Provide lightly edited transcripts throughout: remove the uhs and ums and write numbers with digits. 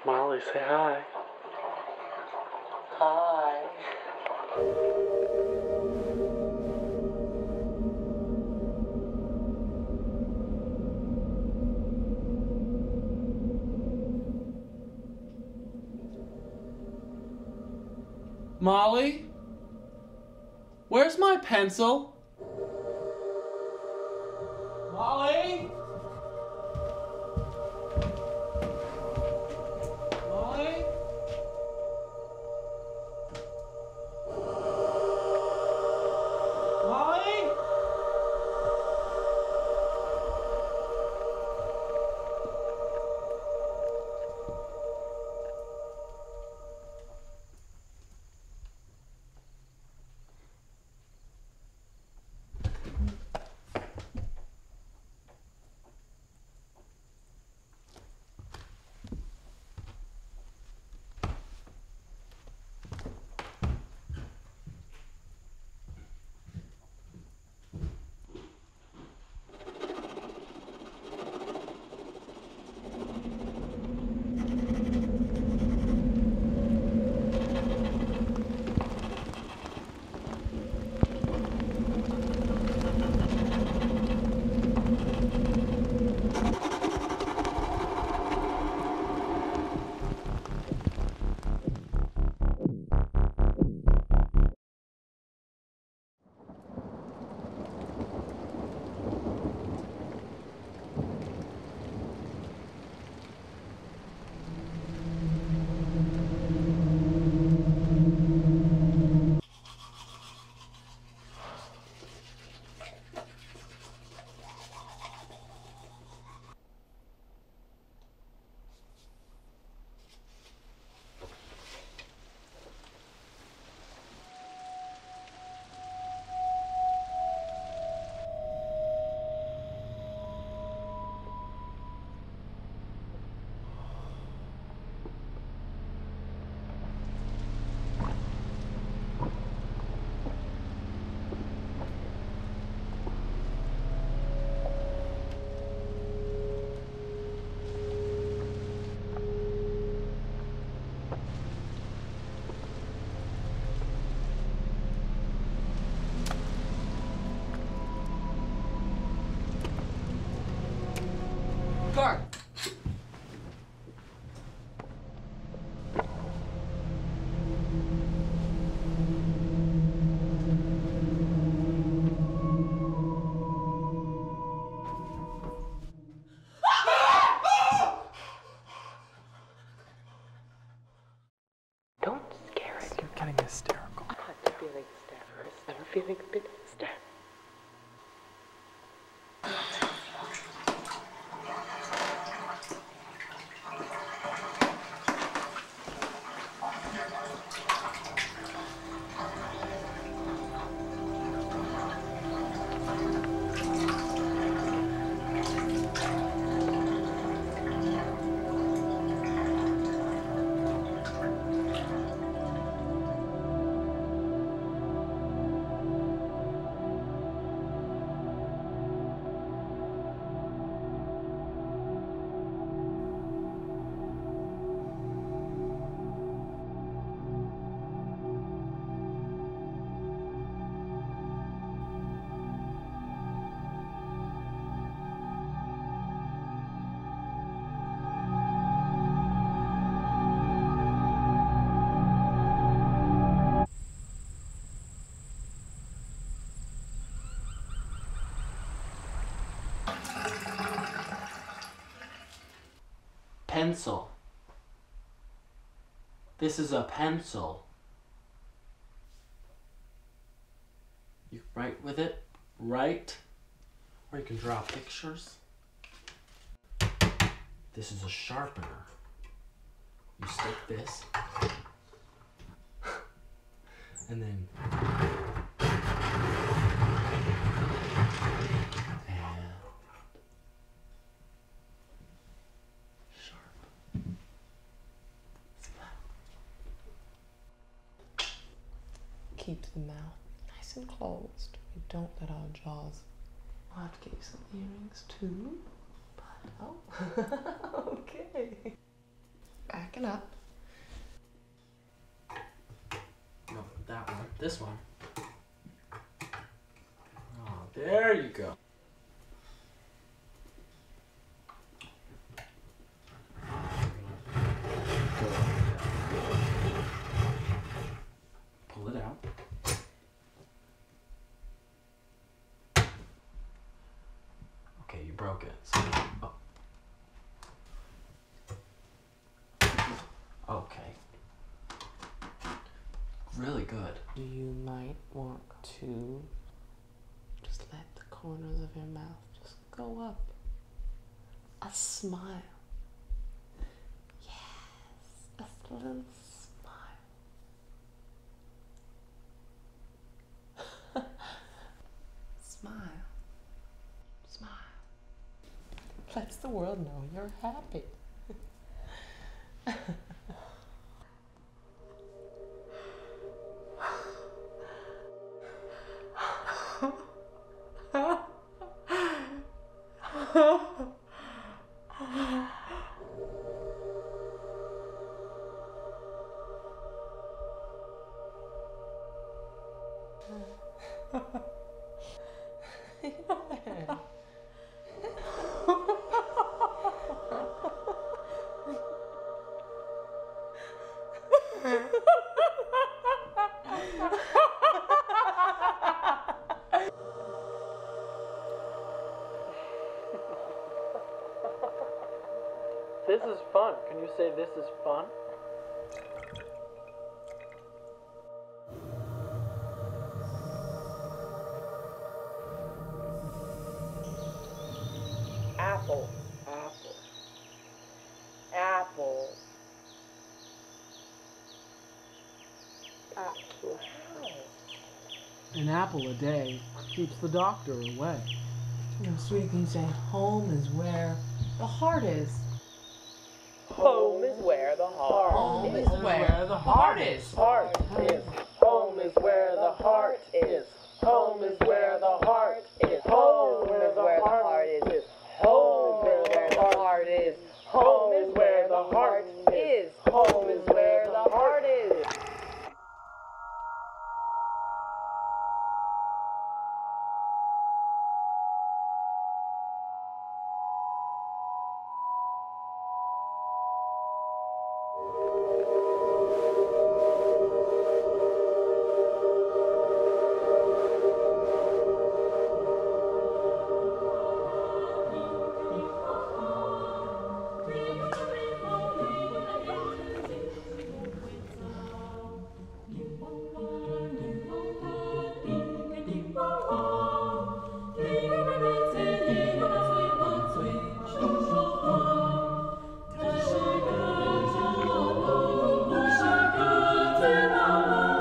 Molly, say hi. Hi. Molly? Where's my pencil? Molly? Molly? Molly? Guard! Don't scare it. You're getting hysterical. I'm not feeling hysterical. I'm feeling a bit hysterical. Pencil. This is a pencil. You write with it, write, or you can draw pictures. This is a sharpener. You stick this, and then keeps the mouth nice and closed. We don't let our jaws. I'll have to get you some earrings too. But, oh, okay. Back in stand up. No, that one. This one. Oh, there you go. Pull it out. Okay, you broke it. So, oh. Okay. Really good. You might want to just let the corners of your mouth just go up. A smile. Yes, a little smile. Smile. Smile. Lets the world know you're happy. This is fun. Can you say this is fun? Apple, apple, apple, apple. An apple a day keeps the doctor away. You know, sweetie, can you say home is where the heart is? Home is where the heart Home is. is where the heart is. Heart is. Home is where the heart is. Home is where the heart is. Home is where the heart is. Home is where the heart is. Home is where the heart is. Home is where the heart is. Thank you.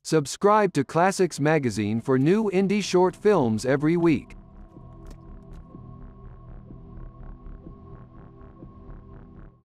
Subscribe to Classics Magazine for new indie short films every week.